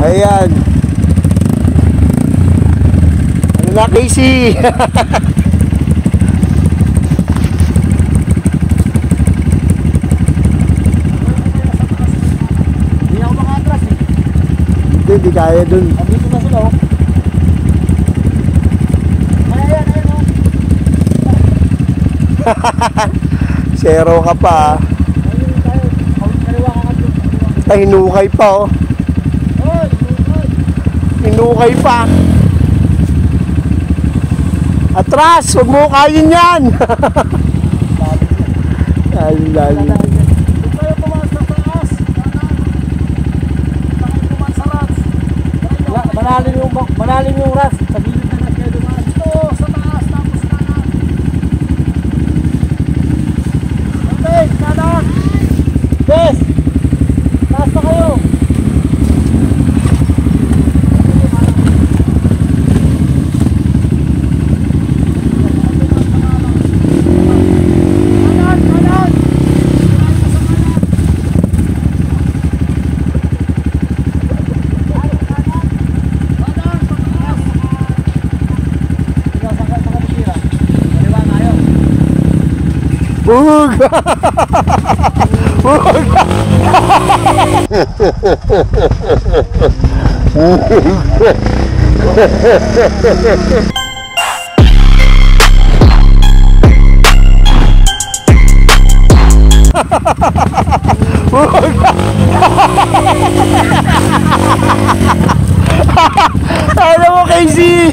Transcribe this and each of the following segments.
Ayan. Ano na, Casey? Hindi ako makatras eh. Hindi kaya dun. Andito na sila oh. Ayan, ayan oh. Zero ka pa. Ayun tayo. Kaliwa ka dun. Ay, hinukay pa oh. Hoy, hoy. Hinukay pa. Atras! Huwag mo kayin yan! Ay, lalim. Huwag kayo pumas sa taas. Huwag pumas sa rats. Malalim yung rats. Sa gilid na rats kayo dumaan. Ito, sa taas. Tapos kanan. Okay, kanan. Yes! Taas na kayo. Bug! Bug! Alam mo, Casey!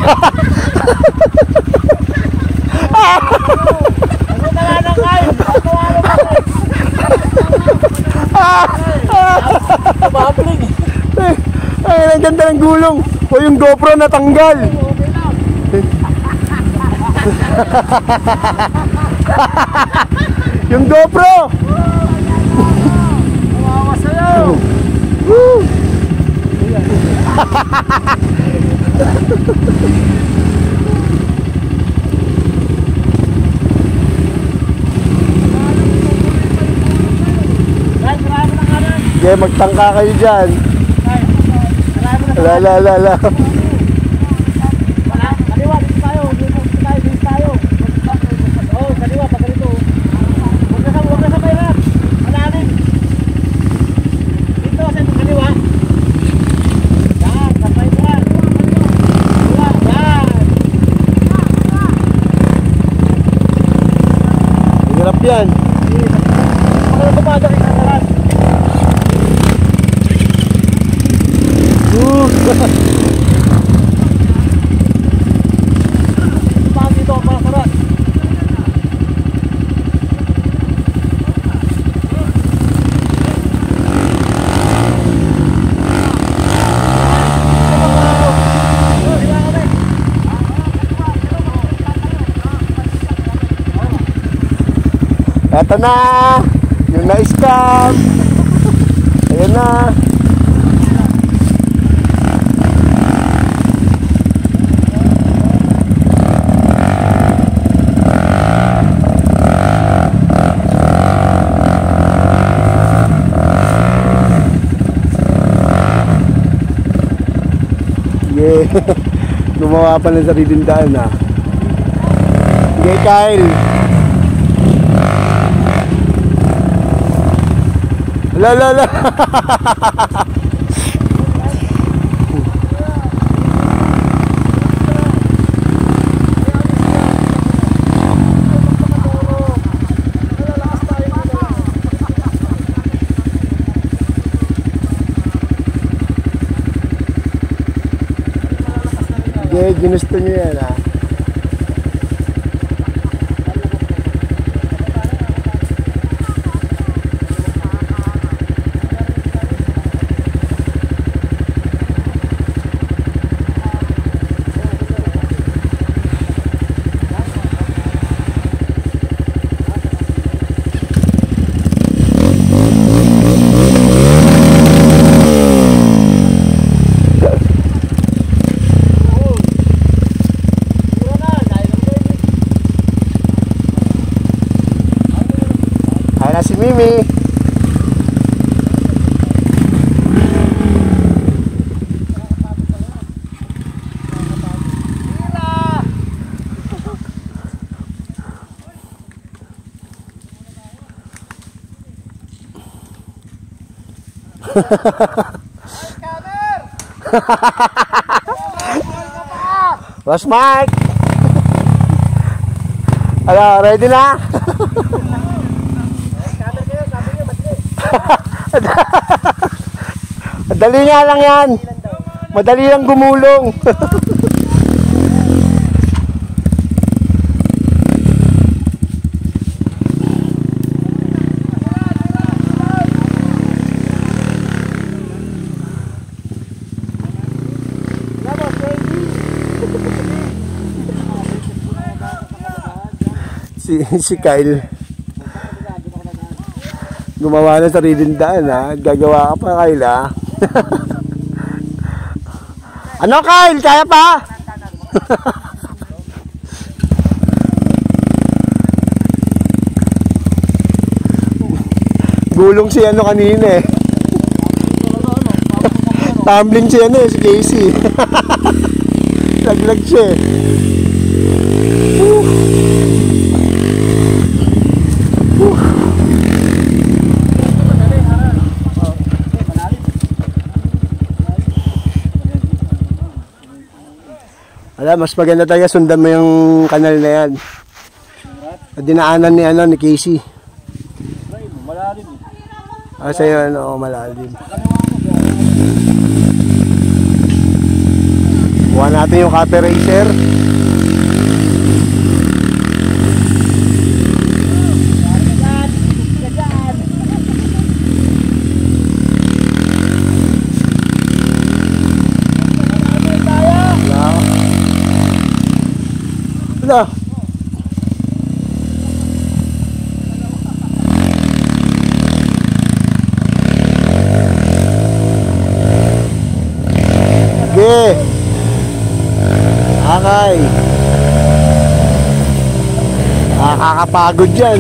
Ay, ang ganda ng gulong. O yung GoPro natanggal. Yung GoPro. Kawawa sa'yo. Okay, magtangka kayo dyan. La. Kaliwa, dito tayo. Dito tayo. Oo, kaliwa, pag ganito. Huwag na sa bayrat. Malalim. Dito, sa kaliwa. Yan, kapay mo yan. Kaliwa, yan. Hirap yan. Ako tumadak yung kanalan. Dito, para sarat. Eto na. Yung na-scam. Ayan na. Yeah. Gumawa pa ng sariling daan ha. Okay, Kyle. La. Okay, ginusto nyo yan ha. Boss Mike! Ano, ready na? Madali nga lang yan. Madali lang gumulong. si Kyle gumawa na sariling daan ha. Gagawa ka pa Kyle ha. Ano Kyle? Kaya pa? Gulong si ano kanina eh. Tumbling si ano eh, si Casey. Laglag siya eh. Alam, mas maganda talaga sundan mo yung kanal na yan. Dinaanan ni ano ni Casey. Malalim. Sa'yo ano, malalim. Kuha natin yung cutter racer. Ano? Sige. Akay. Nakakapagod dyan.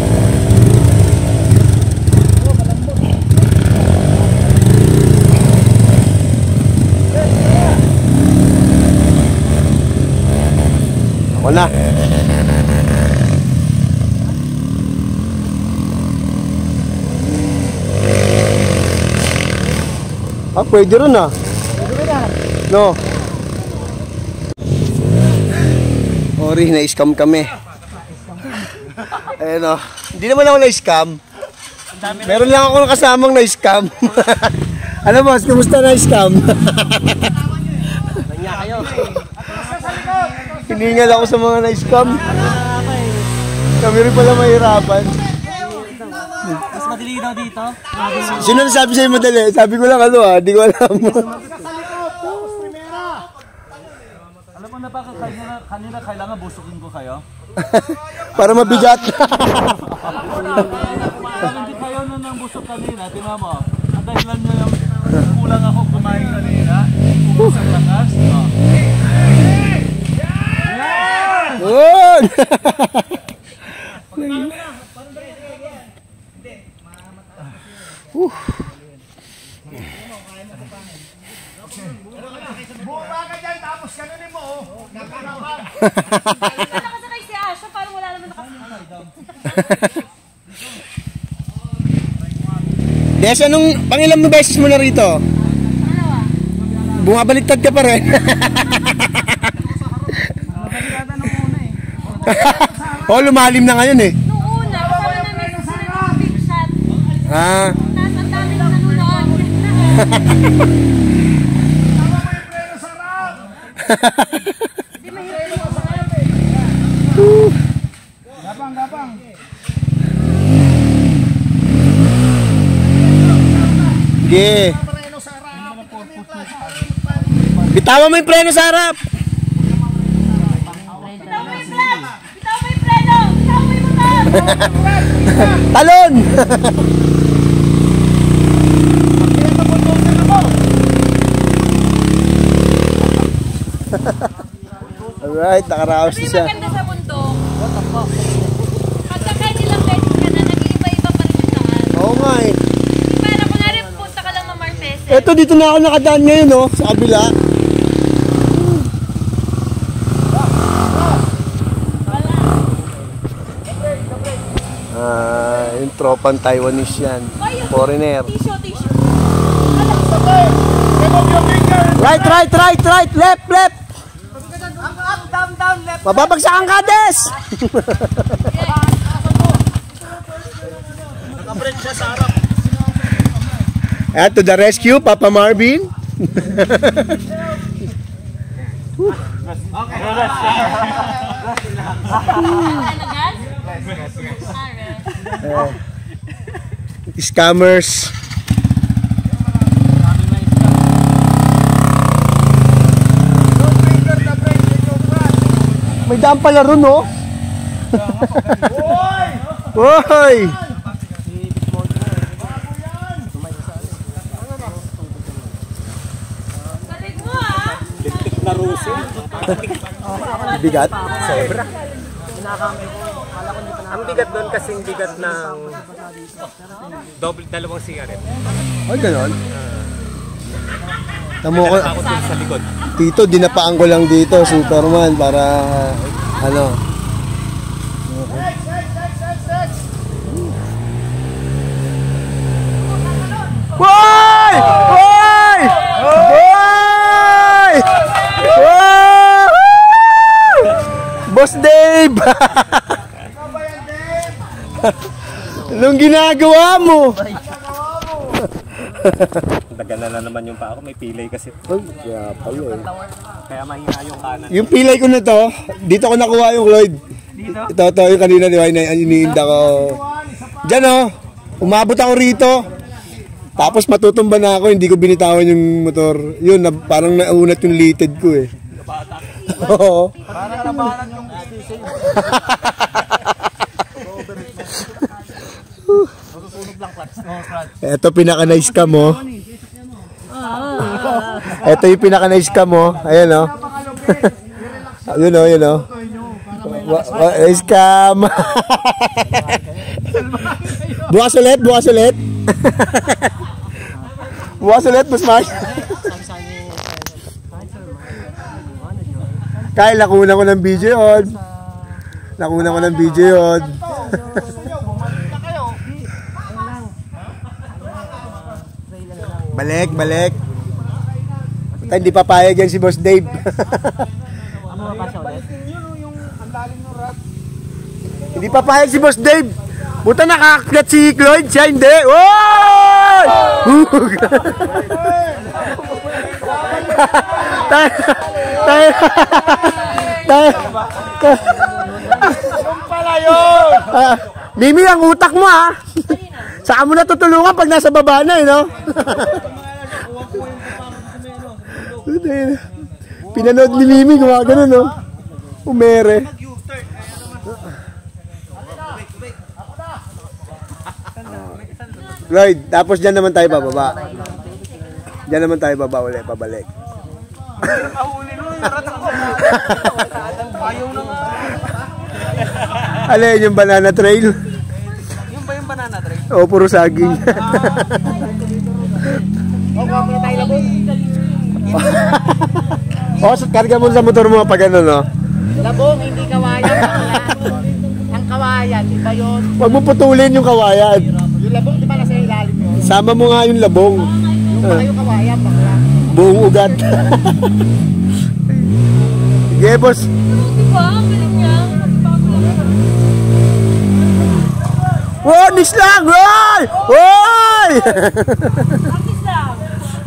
Ako na. Pwede rin ah. No. Ori, na-scam kami. Ayun o. Hindi naman ako na-scam. Meron lang ako kasamang na-scam. Ano boss, kumusta na-scam? Nanya kayo. Hiningal ako sa mga na-scam. Kami rin pala mahirapan. Mas madali daw dito. Sino nasabi sa'yo madali? Sabi ko lang ano ah, di ko alam. Alam mo na ba kanina kailangan busukin ko kayo? Para mabigat. Parang hindi kayo na nang busok kanina, tingnan mo. Ang dahilan nyo yung kulang ako kumain kanina. Ubus ang lakas. Yun! Bumaba ka dyan, tapos kanunin mo, oh. Nakarapan. Nakasakay si Asha, parang wala naman nakasakay. Des, anong pangilang mo beses mo na rito? Dalawa. Bumabaliktad ka pa rin. Oh, lumalim na ngayon eh. Nung una, kasama namin sa sila ng big shot. Ah. Tapos ang daming nanonood. Hindi mahirap yung Gapang, gapang. Sige. Bitawan mo yung preno sa harap. bitaw mo yung flag! Bitaw mo yung preno! Bitaw mo yung motor! Talon! Alright, nakaraos na Kasi siya. maganda sa bundok. Pagka kahit ilang beses ka na, nag-iiba-iba pa rin yung daan. Oo nga eh. Para kunwari punta ka lang ng Marfese. Eto, dito na ako nakadaan ngayon oh, sa kabila. Yung tropang Taiwanese yan. Foreigner. Tissue. Right. Left. Down, left. Mababagsakan ka, Des! Naka-break siya sa harap. Ayan, to the rescue, Papa Marvin. Scammers. May daan pala ron, no? Hoy! Galing mo ah. Bigat. Ang bigat doon kasing bigat ng dalawang sigaret. Ay, ganon. Tamo ko. Ako dun sa likod. Tito, dinapaan ko lang dito, Superman, para ano. Hoy! Hoy! Hoy! Hoy! Boss Dave! Anong ginagawa mo? Dagan na naman yung paa ko, may pilay kasi. Ay, kaya pala eh. Kaya mahina yung kanan. Yung pilay ko na to, dito ko nakuha yung Lloyd. Ito, yung kanina, di ba, iniinda ko. Diyan oh, umabot ako rito. Tapos matutumba na ako, hindi ko binitawan yung motor. Yun, parang naunat yung litid ko eh. Oo. Parang nabanan yung station. Ito pinaka-nice ka mo. Ito yung pinaka-nice ka mo. Ayan o. Yun o. Nice cam. Bukas ulit. Bukas ulit, Boss Mark. Kyle, nakuna ko ng video yun. Balik. Basta hindi papayag yan si Boss Dave. Hindi papayag si Boss Dave. Buta nakaklat si Cloyd, siya hindi. Oy! Pala yun! Mimi, ang utak mo ha. Saan mo natutulungan pag nasa baba na eh, no? Pinanood ni Mimi, gumagano, no? Umere. Lloyd, tapos dyan naman tayo bababa. Dyan naman tayo baba ulit, pabalik. Alin yung banana trail? Yung ba yung banana trail? O, puro saging. O, karga mo sa motor mo pag ano, no? Labong, hindi kawayan. Ang kawayan, iba yun. Huwag mo putulin yung kawayan. Yung labong, di ba nasa ilalim yun? Sama mo nga yung labong. Yung baka yung kawayan, bakla. Buong ugat. Sige, boss. Diba? Ang galing niya. Wow, nis lang! Hoy! Hoy! Practice lang.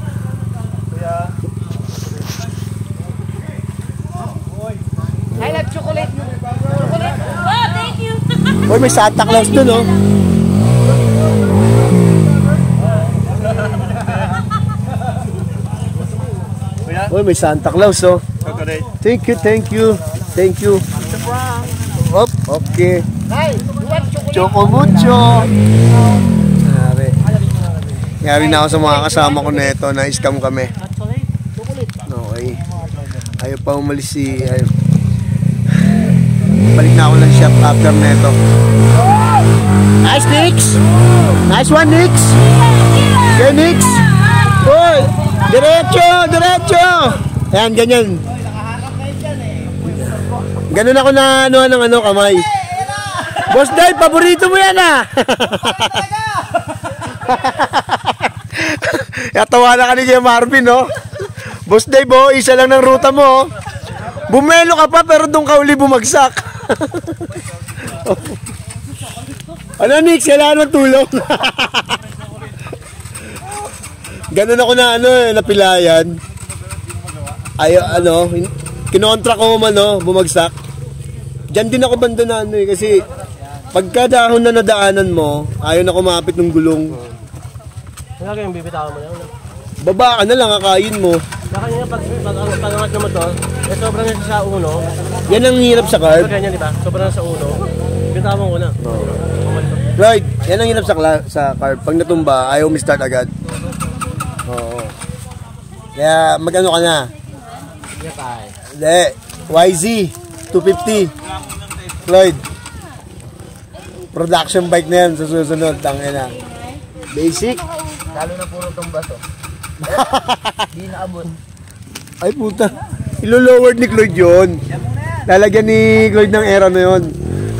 I love chocolate. Chocolate. Oh, thank you. Hoy, may Santa Claus dun, oh. Hoy, may Santa Claus, oh. Thank you. Op, okay. Ay, you want chocolate? Choco mucho. Yari na ako sa mga kasama ko na ito, na-scam kami. Okay. Ayaw pa umalis si... Balik na ako ng shop after na ito. Nice, Nix! Nice one, Nix! Okay, Nix! Hoy! Diretso! Ayan, ganyan. Ganun ako na ng kamay. Boss Dave, paborito mo yan ah! Yatawa na ka ni Kuya Marvin, no? Boss Dave, oh, isa lang ng ruta mo. Oh. Bumelo ka pa pero doon ka uli bumagsak. Ano, Nix? Kailangan ng tulong. Ganun ako na napilayan. Ay, kinontra ko man, bumagsak. Diyan din ako banda na kasi pagka dahon na nadaanan mo, ayaw na kumapit ng gulong. Wala kayong bibitawan mo na. Baba ka na lang, akayin mo. Saka nga pag angat ng motor, sobrang na sa uno. Yan ang hirap sa Pag carb. ganyan, di ba? Sobrang na sa uno. Bitawan ko na. Lloyd, yan ang hirap sa carb. Pag natumba, ayaw mi-start agad. Oo. Kaya magano ka na? Hindi. YZ 250. Lloyd. Production bike na yan sa susunod. Tangina. Basic. Lalo na puro tumba to. Di naabot. Ay puta. Ilo-lowered ni Lloyd yun. Lalagyan ni Lloyd ng era na yun.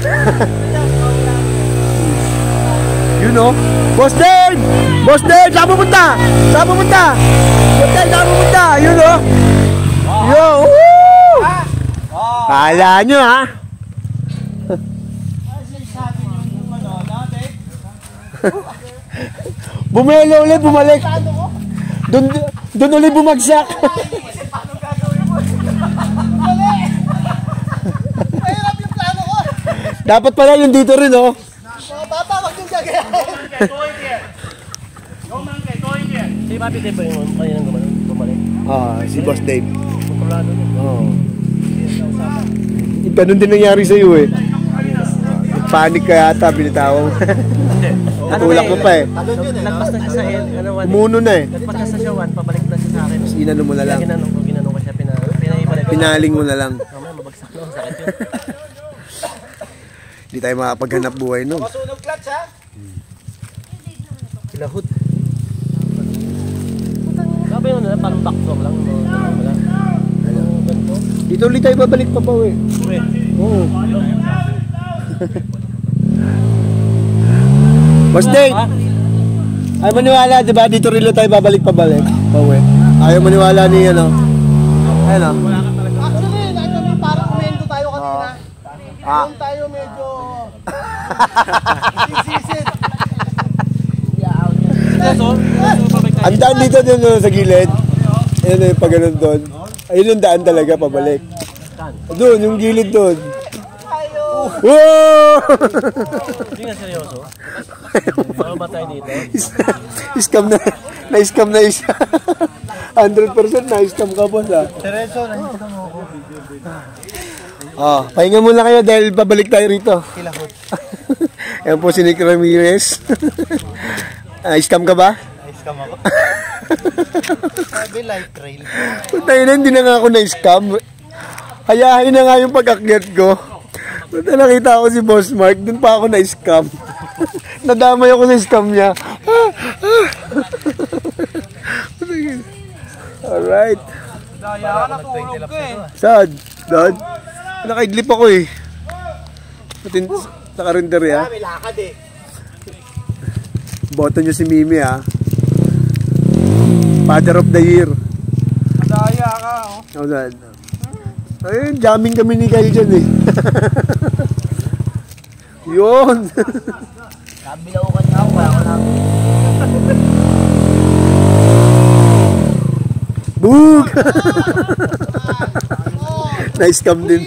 You know? Boss Dave! Boss Dave! Saan pupunta? Saan pupunta? Boss Dave, saan pupunta? You know? Yo! Woo! Kala nyo ha? Bumelo ulit, bumalik. Doon ulit bumagsak. Mahirap yung plano ko. Dapat pala yung dito rin, oh. Papa, wag yung gagawin. Di ba piti ba yung kanina bumalik? Si Boss Dave. Kontrolado niya. Ganun din nangyari sa'yo eh. Panic ka yata, binitawang. Tulak mo pa eh. Nagpas na siya sa one. Umuno na eh. Nagpas na siya 1, pabalik na siya sa akin. Inano mo na lang. Ginanong ko siya, pinaibalik ko. Pinaling mo na lang. Mamaya mabagsak na, sakit yun. Hindi tayo makapaghanap buhay nun. Masunog clutch ha? Kilahot. Sabi yun na, parang backdrop lang. Dito ulit tayo babalik pa eh. Oo. Boss Dave! Ayaw maniwala, di ba? Dito rin tayo babalik pabalik. Pauwi. Ayaw maniwala ni ano. Ayun o. Actually, nakita parang umendo tayo kanina. Doon tayo medyo... Sisid. Ang daan dito din sa gilid. Ayun yung pag ganun doon. Ayun yung daan talaga pabalik. Doon, yung gilid doon. Whoa! Hindi nga seryoso. Ano ba tayo dito? Scam na. Na-scam na isa. 100% na-scam ka po sa. Seryoso, nakita mo ako. Pahinga muna kayo dahil babalik tayo rito. Kilahot. Ayan po si Nick Ramirez. Scam ka ba? Scam ako. Sabi light trail. Tayo na, hindi na nga ako na-scam. Hayahin na nga yung pag-akyat ko. Punta nakita ako si Boss Mark, dun pa ako na-scam. Nadamay ako sa scam niya. Alright. Daya ka, natulog ko eh. Sad? Dad? Nakaidlip ako eh. Sa karinderya. May lakad eh. Boto nyo si Mimi ha. Father of the year. Daya ka, oh. Oh, Dad. Ayun, jamming kami ni Kyle dyan eh. Yun. Kabilaukan na ako, wala ko lang. Boog! Nice cam din.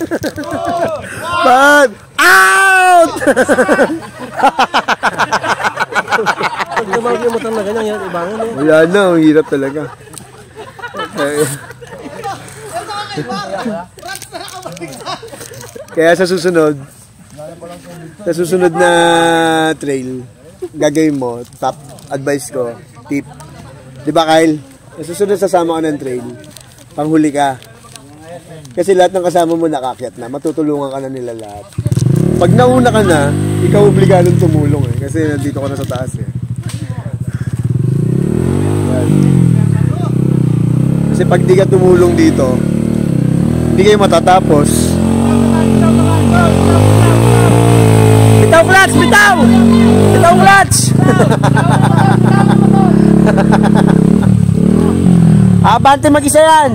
Bad! Out! Pag tumawag yung motor na ganyan, yan, ibangon eh. Wala na, ang hirap talaga. Okay. Kaya sa susunod na trail, gagawin mo, top advice ko, tip. Di ba Kyle? Sa susunod sasama ka ng trail, panghuli ka. Kasi lahat ng kasama mo nakakyat na, matutulungan ka na nila lahat. Pag nauna ka na, ikaw obligadong tumulong eh, kasi nandito ka na sa taas eh. Yan. Kasi pag di ka tumulong dito, hindi kayo matatapos. Bitaw clutch! Bitaw! Bitaw clutch! Abante mag-isa yan.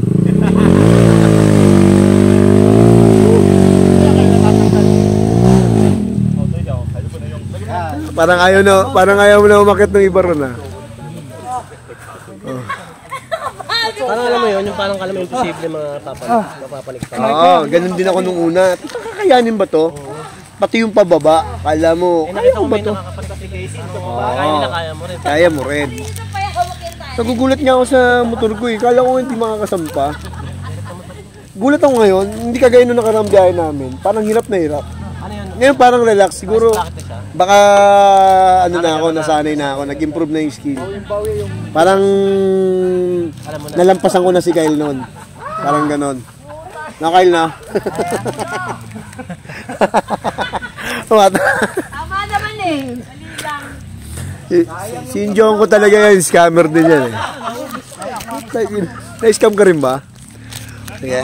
Parang ayaw mo na umakit ng iba ron ah. Parang alam mo yun, yung parang kala mo imposible mapapanik pa. Oo, ganun din ako nung una. Kakayanin ba to? Pati yung pababa, kala mo, Nakita kaya ko mo ba may to? nakakapagpapig kayo kaya nila kaya mo rin. Kaya mo rin. Nagugulat nga ako sa motor ko eh. Kala ko hindi makakasampa. Gulat ako ngayon, hindi kagaya nung nakaraang biyahe namin. Parang hirap na hirap. Ano yun? Ngayon parang relax. Siguro, Bakit siya? baka ano na ako, nasanay na ako. Nag-improve na yung skill. Parang nalampasan ko na si Kyle noon. Parang ganon. Na Kyle na. Tama naman eh. Mali lang. Si Injong ko talaga yan, scammer din yan eh. Na-scam ka rin ba? Sige.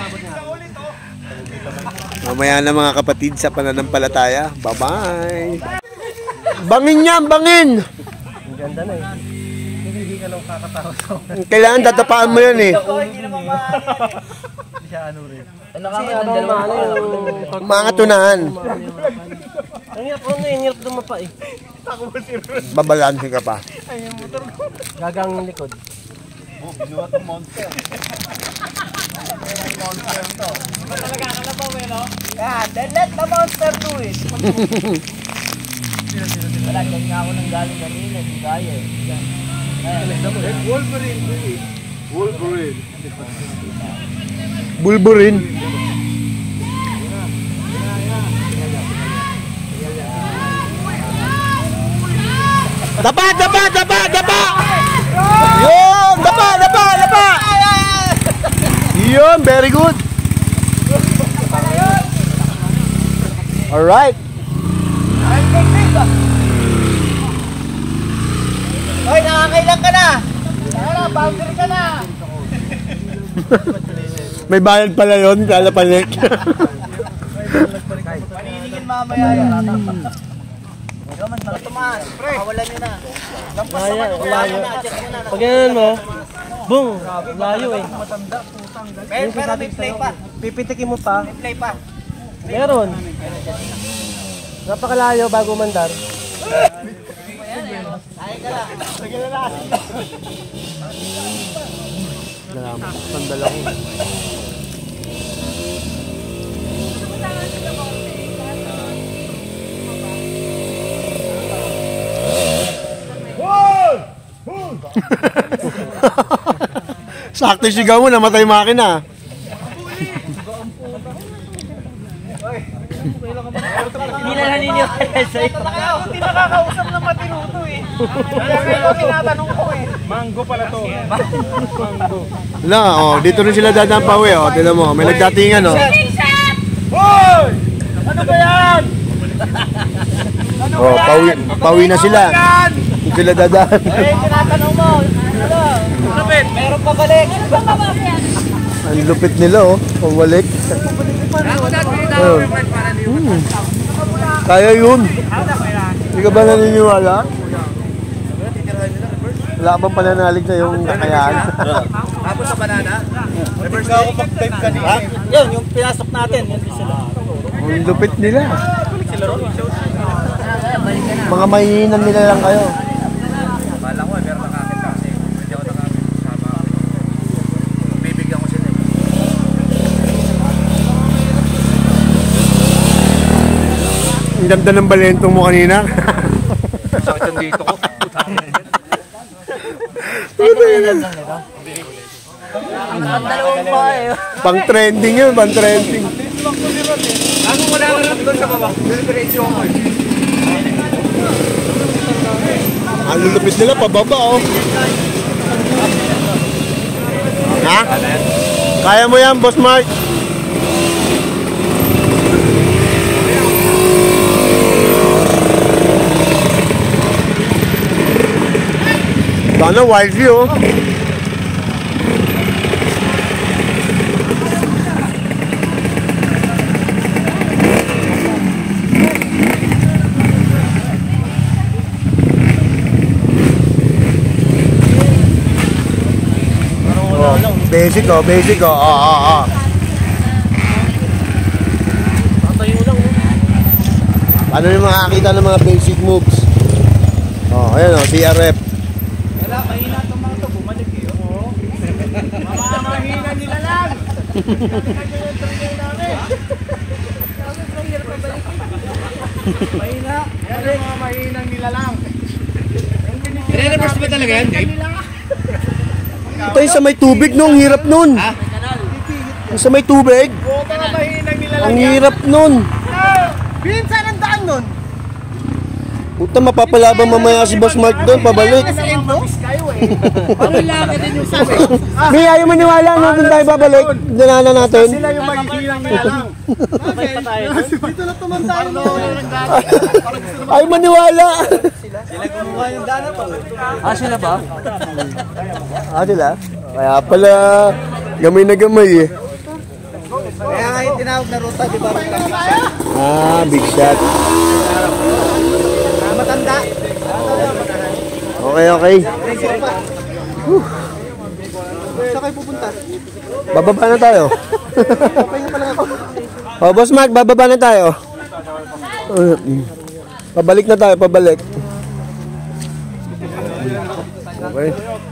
Mamaya na mga kapatid sa pananampalataya. Bye-bye! Bangin yan, bangin! Ang ganda na eh. Hindi ka lang kakatawa sa Kailangan tatapaan mo yan eh. Mga tunahan. Ang hirap ko ngayon, hirap dumapa eh. Babalansin ka pa. Gagang likod. Let the monster do it. Wala, dyan nga ako nang galing kanina. Hindi kaya eh. Bulburin. Dapa, dapa, dapa, dapa! Yun! Dapa, dapa, dapa! Yun, very good. Alright. Hoy, nakakailan ka na. Tara, boundary ka na. May bayad pala yun, kala panik. Paninigin mamaya yan. Gaman, baka tumaas. Makawalan nyo na. Lampas naman, layo. Pag ganun mo, boom, layo eh. Pero may play pa. Pipitikin mo pa. May play pa. Meron. Napakalayo bago mandar. Sandal ako. Sakto yung sigaw mo, namatay yung makina. Hindi na naniniwala sa'yo. Hindi nakakausap ng matinuto eh. Kaya tinatanong ko eh. Wala, oh, dito rin sila dadampawi, oh. Tignan mo, may nagdatingan, oh. Hoy! Ano ba yan? Oh, pawi na sila. Dito sila dadaan. Eh, tinatanong mo. Ano? Lupit. Meron pa balik. Ang lupit nila, oh. Pabalik. Kaya yun. Hindi ka ba naniniwala? Wala bang pananalig na yung kakayahan? Tapos sa banana? Reverse ka ako pag-type kanina. Yun, yung pinasok natin. Yan din sila. Ang lupit nila. Mga mahihinan nila lang kayo. Bala ko, meron nakakita kasi. Hindi ako nakakasama. Bibigyan ko sila. Ang ganda ng balentong mo kanina. Sakit yung dito ko. Ang dalawang pa eh. Pang trending yun, pang trending. Ako wala ka lang doon sa baba. Diretso ako eh. Ang lulupit nila, pababa, oh. Ha? Kaya mo yan, Boss Mark. Sana wild view, oh. Basic oh, basic oh. Tatayo lang. Ano yung makakita ng mga basic moves? Oh, ayan oh, CRF. Wala, mahina itong mga ito. Bumalik eh. Mahina nila lang. Mahina. Yan yung mga mahinang nila lang. I-reverse ba talaga yan, Dave? Ito yung sa may tubig no, ang hirap nun. Yung sa may tubig, Mga mahinang nila lang. ang hirap nun. Pinsan ang daan nun. Puta, mapapalaban mamaya si Boss Mark doon, pabalik. Kayo eh. Ano lang din yung sabi? May ayaw maniwala no, kung tayo babalik. Dinala natin. Sila yung maghihilang nila lang. Dito na tumanda yung Ay maniwala. Sila gumawa yung daan na to. Sila ba? Sila? Kaya pala, gamay na gamay eh. Kaya nga yung tinawag na ruta, di ba? Big shot. Matanda. Okay. Saan kayo pupunta? Bababa na tayo. Oh, Boss Mark, bababa na tayo. Pabalik na tayo, pabalik. Okay.